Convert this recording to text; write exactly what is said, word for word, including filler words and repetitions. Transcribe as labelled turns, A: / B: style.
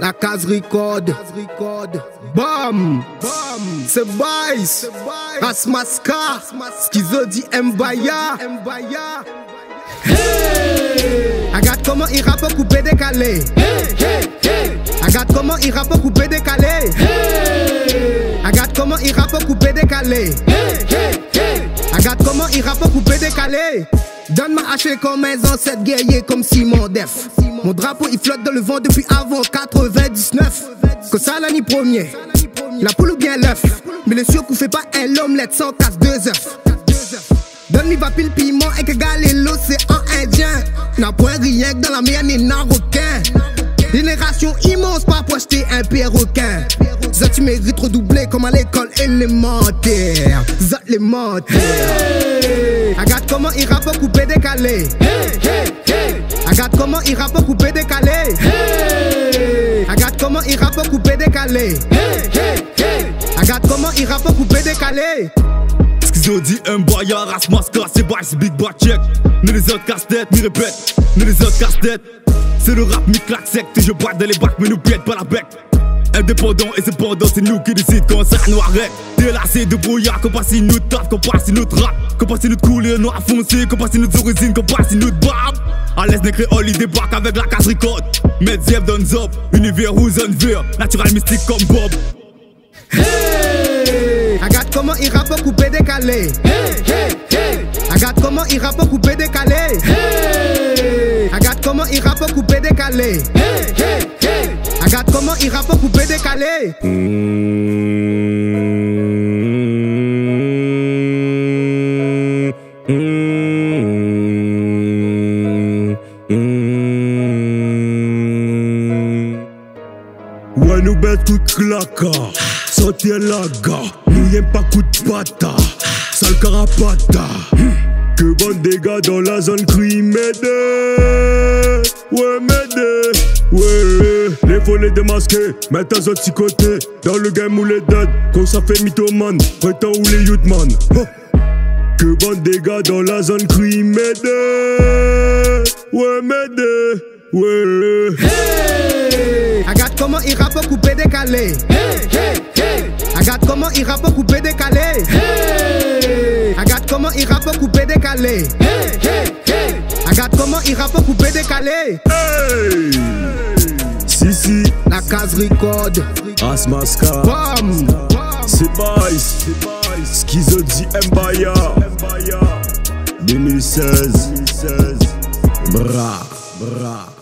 A: La case record. Bam. C'est Bice. Asmaska. Schizo dit Mbaya. Regarde comment il rappe coupé décalé. Regarde comment il rappe coupé décalé. Regarde comment il rappe coupé décalé. Regarde comment il rappe coupé décalé. Donne ma hache comme mes ancêtres guerriers comme Simon Def. Mon drapeau il flotte dans le vent depuis avant quatre-vingt-dix-neuf. Que ça l'année premier. La poule ou bien l'œuf. Mais le sûr qu'on fait pas un l'omelette sans casse deux œufs. Donne-moi va pile piment et que galé l'océan Indien. N'a point rien que dans la mienne et n'a requin. Génération immense pas pour acheter un perroquin. Ça tu mérites redoubler comme à l'école élémentaire. Ça élémentaire. Hey. Regarde comment il rappe coupé décalé. Hey, hey, hey. Regarde comment il rappe coupé décalé. Hey. Regarde comment il rappe coupé décalé. Hey, hey, hey. Regarde comment il rappe coupé décalé.
B: Schizo dit Mbaya, Asmaska, c'est Bice, Big Bad Check. Nous les autres casse-tête, nous répète, nous les autres casse-tête. C'est le rap, mi claque sec, je boite dans les bacs, mais nous piète pas la bec. Indépendant et cependant, c'est nous qui décident quand ça nous arrête. Délassé de brouillard, qu'on passe notre taf, qu'on passe notre rap, qu'on passe notre couleur noir foncé, qu'on passe notre origine, qu'on passe notre barbe. À l'aise des créoles, il débarque avec la case record. Medzev donne zop, univers où zone vert, natural mystique comme Bob.
A: Hey. Regarde comment il rappe coupé décalé. Hey, hey, hey. Regarde comment il rappe coupé décalé. Hey. Regarde comment il rappe coupé décalé. Hey, hey, hey. Regarde comment il rappe coupé décalé.
B: Mmh, mmh, mmh. Ouais, nous bête coup de claca. Sortir la gare, nous y'aime pas coup de pata. Sale carapata. Que bon dégâts dans la zone crie m'aider. Ouais, m'aider. Ouais, les volets démasqués, mettent un autre côté. Dans le game où les dead, quand ça fait mythomane, prétend où les youthman. Oh. Que bon dégâts dans la zone crie m'aider. Ouais, m'aider. Ouais.
A: Hey. Regarde comment il rappe coupé décalé. Hey, hey, hey. Regarde comment il rappe coupé décalé. Hey. Regarde comment il rappe coupé décalé. Hey, hey, hey. Regarde comment il rappe coupé décalé.
B: Hey. Si si.
A: La case record.
B: Asmaska.
A: Bam.
B: C'est Bice. Schizo dit Mbaya. deux mille seize. Bra. Bra.